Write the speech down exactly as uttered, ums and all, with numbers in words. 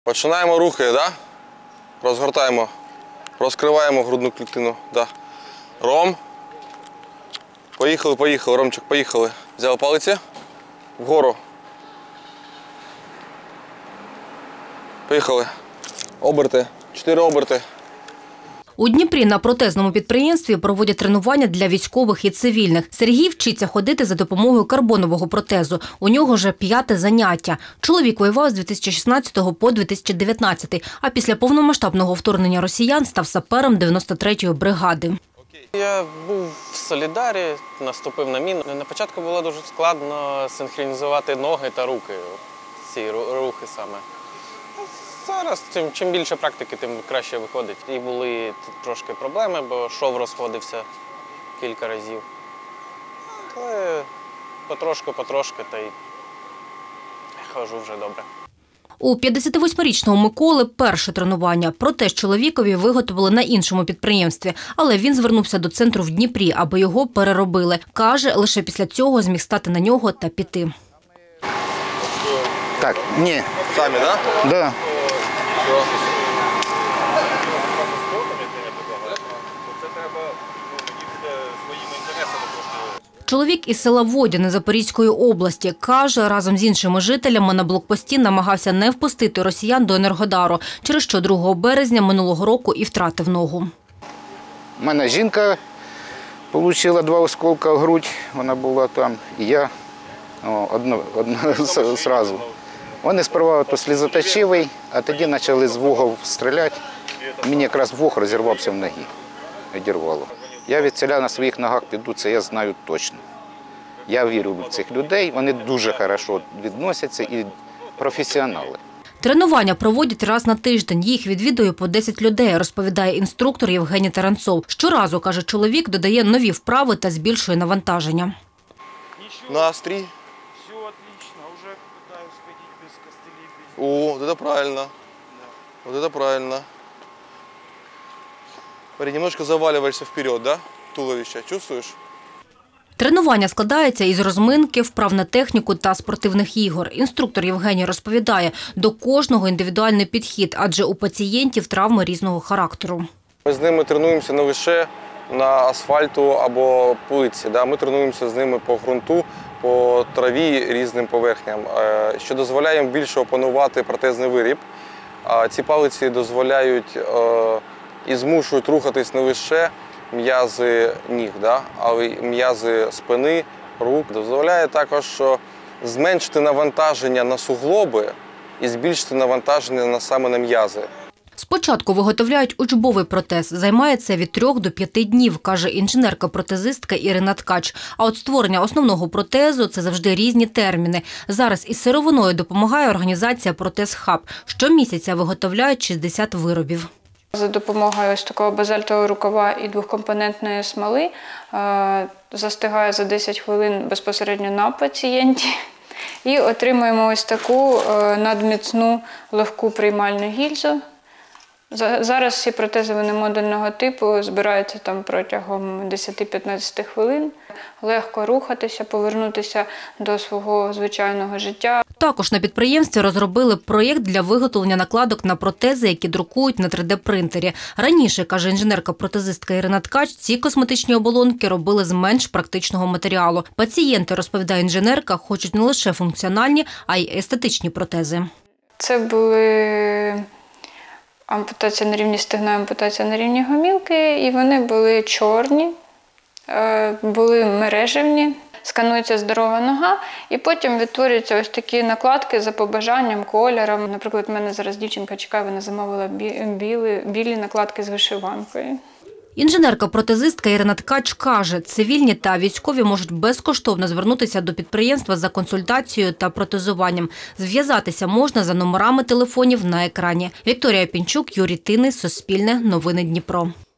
Починаємо рухи, да? Розгортаємо, розкриваємо грудну клітину. Да. Ром. Поїхали, поїхали, Ромчик, поїхали. Взяли палиці. Вгору. Поїхали. Оберти. Чотири оберти. У Дніпрі на протезному підприємстві проводять тренування для військових і цивільних. Сергій вчиться ходити за допомогою карбонового протезу. У нього вже п'яте заняття. Чоловік воював з дві тисячі шістнадцятого по дві тисячі дев'ятнадцятий, а після повномасштабного вторгнення росіян став сапером дев'яносто третьої бригади. Я був в Солідарі, наступив на міну. На початку було дуже складно синхронізувати ноги та руки, ці рухи саме. Зараз чим більше практики, тим краще виходить. І були трошки проблеми, бо шов розходився кілька разів. Але потрошку-потрошки та й хожу вже добре. У п'ятдесятивосьмирічного Миколи перше тренування. Протез чоловікові виготовили на іншому підприємстві, але він звернувся до центру в Дніпрі, аби його переробили. Каже, лише після цього зміг стати на нього та піти. Так, ні. Самі, так? Да? Да. Чоловік із села Водяне Запорізької області каже, разом з іншими жителями на блокпості намагався не впустити росіян до Енергодару, через що другого березня минулого року і втратив ногу. У мене жінка отримала два осколка в грудь, вона була там, і я одно, одно одразу. Вони сперва то слізоточивий, а тоді почали з вугол стріляти. Мені якраз вух розірвався в ногі, відірвало. Я від ціля на своїх ногах піду, це я знаю точно. Я вірю в цих людей, вони дуже добре відносяться і професіонали. Тренування проводять раз на тиждень. Їх відвідує по десять людей, розповідає інструктор Євгеній Таранцов. Щоразу, каже чоловік, додає нові вправи та збільшує навантаження. Настрій. Все отлично, уже пытаюсь ходить без костылей. О, вот это правильно. Вот это правильно. Немножко заваливаешься вперед, да? Туловище. Чувствуешь? Тренування складається із розминки, вправ на техніку та спортивних ігор. Інструктор Євгеній розповідає, до кожного індивідуальний підхід, адже у пацієнтів травми різного характеру. Ми з ними тренуємося не лише на асфальту або плитці. Да? Ми тренуємося з ними по ґрунту, по траві, різним поверхням, що дозволяє їм більше опанувати протезний виріб. Ці палиці дозволяють і змушують рухатись не лише м'язи ніг, да? але й м'язи спини, рук. Дозволяє також зменшити навантаження на суглоби і збільшити навантаження на саме на м'язи. Спочатку виготовляють учбовий протез. Займає це від трьох до п'яти днів, каже інженерка-протезистка Ірина Ткач. А от створення основного протезу – це завжди різні терміни. Зараз із сировиною допомагає організація «Протез-хаб». Щомісяця виготовляють шістдесят виробів. За допомогою ось такого базальтового рукава і двохкомпонентної смоли застигає за десять хвилин безпосередньо на пацієнті. І отримуємо ось таку надміцну легку приймальну гільзу. Зараз всі протези вони модульного типу збираються там протягом десять-п'ятнадцять хвилин. Легко рухатися, повернутися до свого звичайного життя. Також на підприємстві розробили проєкт для виготовлення накладок на протези, які друкують на три де принтері. Раніше, каже інженерка-протезистка Ірина Ткач, ці косметичні оболонки робили з менш практичного матеріалу. Пацієнти, розповідає інженерка, хочуть не лише функціональні, а й естетичні протези. Це були ампутація на рівні стегна, ампутація на рівні гомілки, і вони були чорні, були мережевні. Сканується здорова нога, і потім відтворюються ось такі накладки за побажанням, кольором. Наприклад, в мене зараз дівчинка чекає, вона замовила білі, білі накладки з вишиванкою. Інженерка-протезистка Ірина Ткач каже, цивільні та військові можуть безкоштовно звернутися до підприємства за консультацією та протезуванням. Зв'язатися можна за номерами телефонів на екрані. Вікторія Пінчук, Юрій Тинний, Суспільне, Новини Дніпро.